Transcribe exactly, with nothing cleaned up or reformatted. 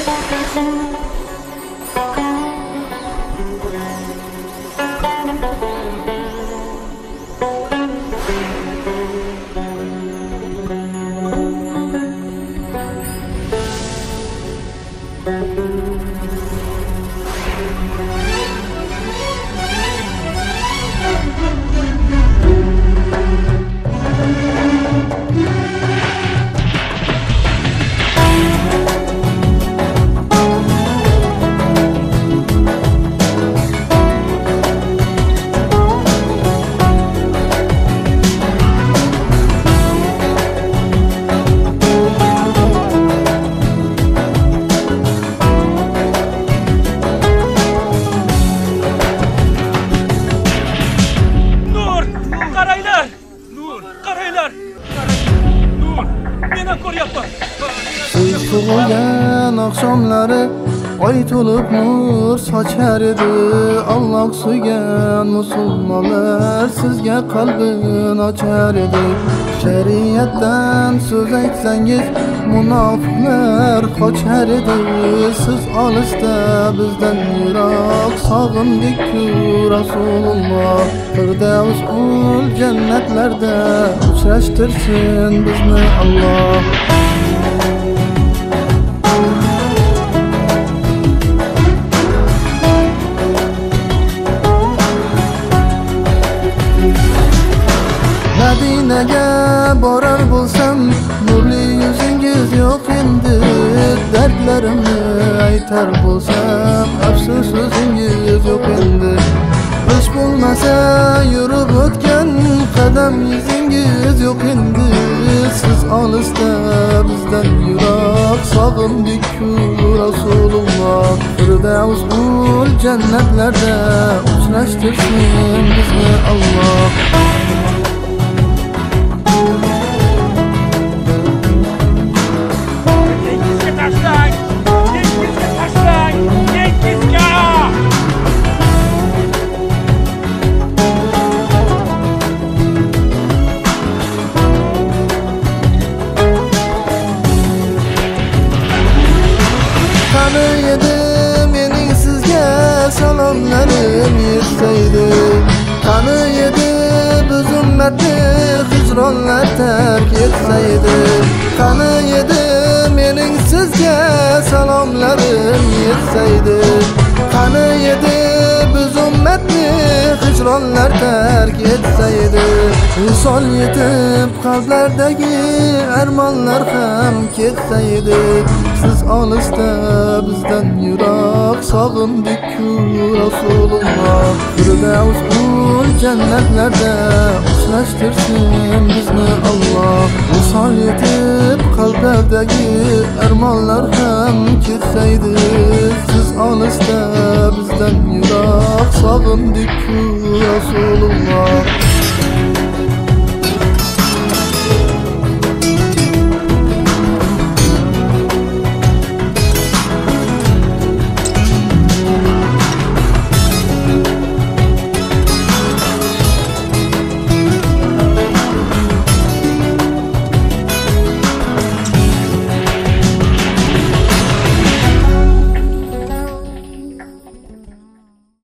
Tug'ilgan oqshomlari oy to'lib nur sochar edi. Alloh suygan musulmonlar sizga qalbini ochar edi. Shariatdan so'z aytsangiz munofiqlar qochar edi. Siz olisda bizdan yiroq sog'indik-ku Rasululloh. Firdavs ul jannatlarda uchrashtirsin bizni Alloh. Madinaga borar bo'lsam nurli yuzingiz yo'q endi. Dardlarimni aytar bo'lsam afsus o'zingiz yo'q endi. Ish bo'lmasa yurib o'tgan qadam izingiz yo'q endi. Siz olisda bizdan yiroq sog'indik-ku Rasululloh. Firdavs ul jannatlarda uchrashtirsin bizni Alloh. Qani edi mening sizga salomlarim yetsaydi. Qani edi biz ummatni hijronlar tark etsaydi. Qani edi mening sizga salomlarim yetsaydi. Qani edi biz ummatni hijronlar tark etsaydi. Visol yetib qalblardagi armonlar ham ketsaydi. Siz olisda bizdan yiroq sog'indik-ku Rasululloh. Firdavs ul jannatlarda uchrashtirsin bizni Alloh. Visol yetib qalblardagi armonlar ham ketsaydi. Siz olisda bizdan yiroq sog'indik-ku Rasululloh.